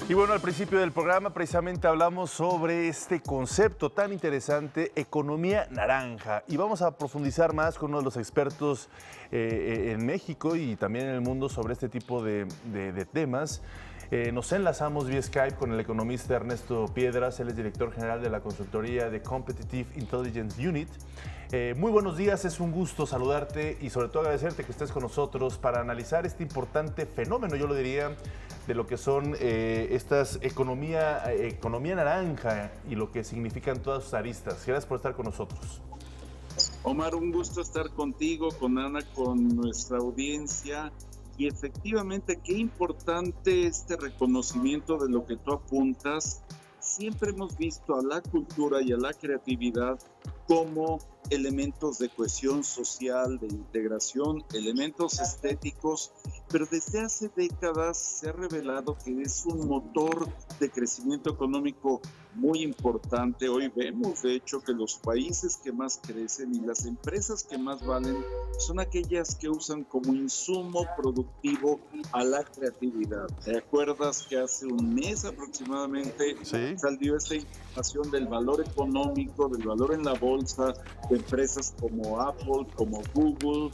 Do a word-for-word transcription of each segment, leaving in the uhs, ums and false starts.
Y bueno, al principio del programa precisamente hablamos sobre este concepto tan interesante, economía naranja. Y vamos a profundizar más con uno de los expertos eh, en México y también en el mundo sobre este tipo de, de, de temas. Eh, nos enlazamos vía Skype con el economista Ernesto Piedras, él es director general de la consultoría de Competitive Intelligence Unit. Eh, muy buenos días, es un gusto saludarte y sobre todo agradecerte que estés con nosotros para analizar este importante fenómeno, yo lo diría, de lo que son eh, estas economía, eh, economía naranja y lo que significan todas sus aristas. Gracias por estar con nosotros. Omar, un gusto estar contigo, con Ana, con nuestra audiencia. Y efectivamente, qué importante este reconocimiento de lo que tú apuntas. Siempre hemos visto a la cultura y a la creatividad como elementos de cohesión social, de integración, elementos estéticos, pero desde hace décadas se ha revelado que es un motor de crecimiento económico muy importante. Hoy vemos, de hecho, que los países que más crecen y las empresas que más valen son aquellas que usan como insumo productivo a la creatividad. ¿Te acuerdas que hace un mes aproximadamente ¿Sí? salió esta información del valor económico, del valor en la bolsa de empresas como Apple, como Google,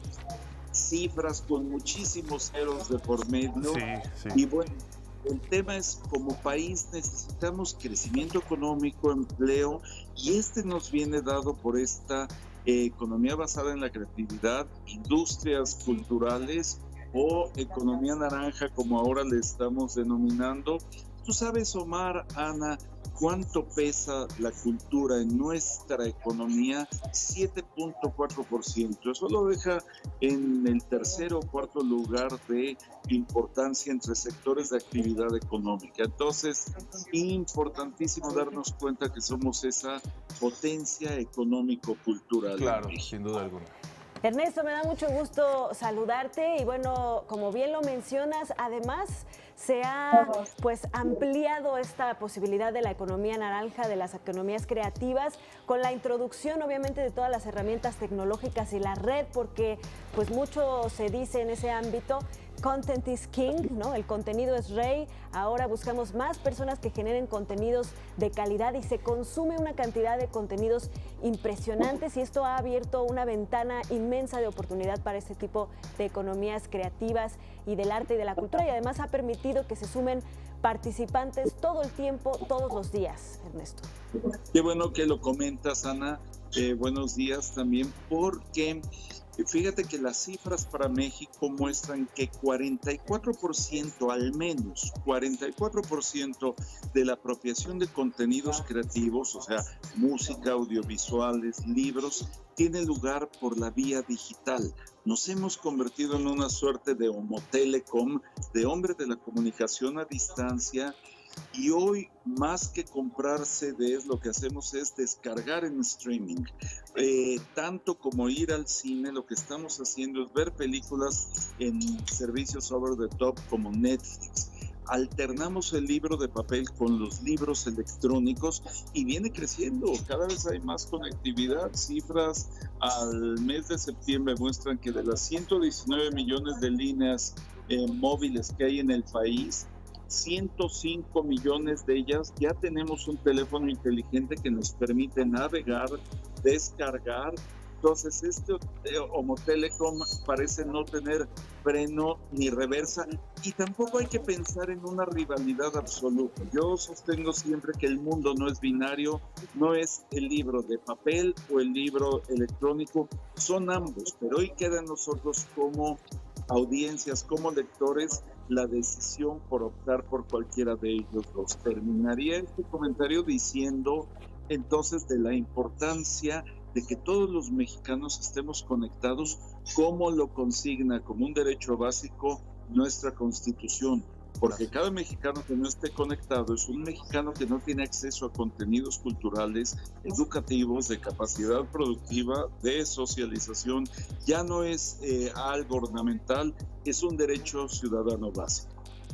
cifras con muchísimos ceros de por medio? Sí, sí. Y bueno, el tema es, como país necesitamos crecimiento económico, empleo, y este nos viene dado por esta eh, economía basada en la creatividad, industrias culturales o economía naranja, como ahora le estamos denominando. Tú sabes, Omar, Ana, ¿cuánto pesa la cultura en nuestra economía? siete punto cuatro por ciento. Eso lo deja en el tercer o cuarto lugar de importancia entre sectores de actividad económica. Entonces, importantísimo darnos cuenta que somos esa potencia económico-cultural. Claro, sin duda alguna. Ernesto, me da mucho gusto saludarte y bueno, como bien lo mencionas, además se ha pues ampliado esta posibilidad de la economía naranja, de las economías creativas, con la introducción obviamente de todas las herramientas tecnológicas y la red, porque pues mucho se dice en ese ámbito. Content is king, ¿no? El contenido es rey. Ahora buscamos más personas que generen contenidos de calidad y se consume una cantidad de contenidos impresionantes y esto ha abierto una ventana inmensa de oportunidad para este tipo de economías creativas y del arte y de la cultura, y además ha permitido que se sumen participantes todo el tiempo, todos los días, Ernesto. Qué bueno que lo comentas, Ana. Eh, buenos días también, porque fíjate que las cifras para México muestran que cuarenta y cuatro por ciento, al menos cuarenta y cuatro por ciento de la apropiación de contenidos creativos, o sea, música, audiovisuales, libros, tiene lugar por la vía digital. Nos hemos convertido en una suerte de Homo Telecom, de hombre de la comunicación a distancia. Y hoy, más que comprar C Ds, lo que hacemos es descargar en streaming. Eh, tanto como ir al cine, lo que estamos haciendo es ver películas en servicios over the top como Netflix. Alternamos el libro de papel con los libros electrónicos y viene creciendo. Cada vez hay más conectividad. Cifras al mes de septiembre muestran que de las ciento diecinueve millones de líneas eh, móviles que hay en el país, ciento cinco millones de ellas ya tenemos un teléfono inteligente que nos permite navegar, descargar. Entonces este Homo Telecom parece no tener freno ni reversa y tampoco hay que pensar en una rivalidad absoluta. Yo sostengo siempre que el mundo no es binario, no es el libro de papel o el libro electrónico, son ambos, pero hoy queda en nosotros como audiencias, como lectores, la decisión por optar por cualquiera de ellos dos. Terminaría este comentario diciendo entonces de la importancia de que todos los mexicanos estemos conectados, como lo consigna como un derecho básico nuestra Constitución, porque cada mexicano que no esté conectado es un mexicano que no tiene acceso a contenidos culturales, educativos, de capacidad productiva, de socialización. Ya no es eh, algo ornamental, es un derecho ciudadano básico.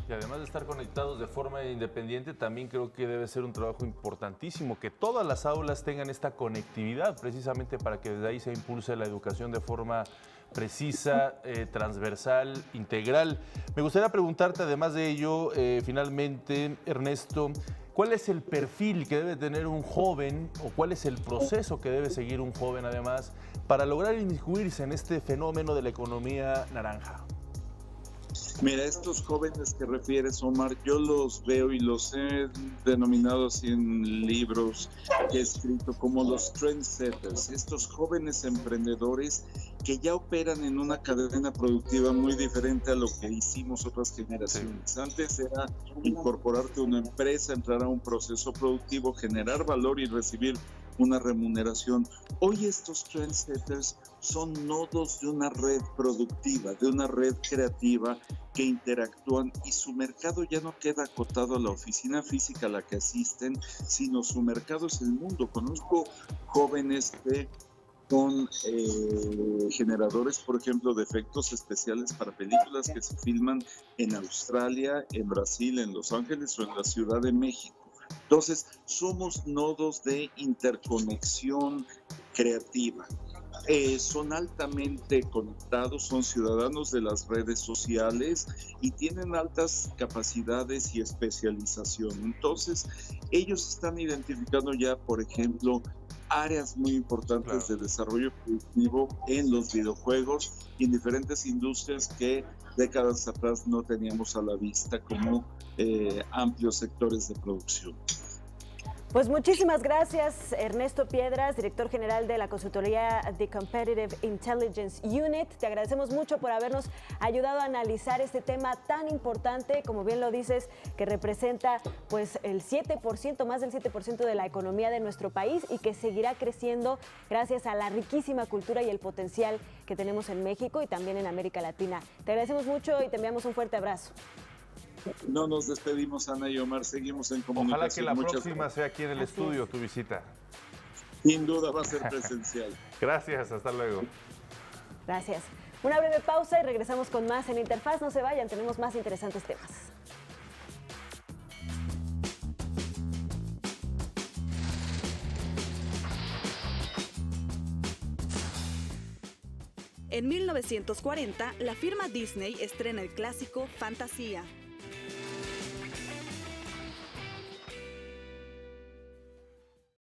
Y además de estar conectados de forma independiente, también creo que debe ser un trabajo importantísimo que todas las aulas tengan esta conectividad, precisamente para que desde ahí se impulse la educación de forma precisa, eh, transversal, integral. Me gustaría preguntarte, además de ello, eh, finalmente, Ernesto, ¿cuál es el perfil que debe tener un joven o cuál es el proceso que debe seguir un joven, además, para lograr inmiscuirse en este fenómeno de la economía naranja? Mira, estos jóvenes que refieres, Omar, yo los veo y los he denominado así en libros que he escrito como los trendsetters, estos jóvenes emprendedores que ya operan en una cadena productiva muy diferente a lo que hicimos otras generaciones. Sí. Antes era incorporarte a una empresa, entrar a un proceso productivo, generar valor y recibir una remuneración. Hoy estos trendsetters son nodos de una red productiva, de una red creativa que interactúan y su mercado ya no queda acotado a la oficina física a la que asisten, sino su mercado es el mundo. Conozco jóvenes que son eh, generadores, por ejemplo, de efectos especiales para películas que se filman en Australia, en Brasil, en Los Ángeles o en la Ciudad de México. Entonces, somos nodos de interconexión creativa. Eh, son altamente conectados, son ciudadanos de las redes sociales y tienen altas capacidades y especialización. Entonces, ellos están identificando ya, por ejemplo, áreas muy importantes claro. de desarrollo productivo en los videojuegos y en diferentes industrias que décadas atrás no teníamos a la vista como eh, amplios sectores de producción. Pues muchísimas gracias, Ernesto Piedras, director general de la consultoría The Competitive Intelligence Unit. Te agradecemos mucho por habernos ayudado a analizar este tema tan importante, como bien lo dices, que representa pues el siete por ciento, más del siete por ciento de la economía de nuestro país y que seguirá creciendo gracias a la riquísima cultura y el potencial que tenemos en México y también en América Latina. Te agradecemos mucho y te enviamos un fuerte abrazo. No nos despedimos, Ana y Omar, seguimos en comunicación. Ojalá que la Muchas próxima gracias. sea aquí en el Así estudio, es. tu visita. Sin duda va a ser presencial. Gracias, hasta luego. Gracias. Una breve pausa y regresamos con más en Interfaz. No se vayan, tenemos más interesantes temas. En mil novecientos cuarenta, la firma Disney estrena el clásico Fantasía.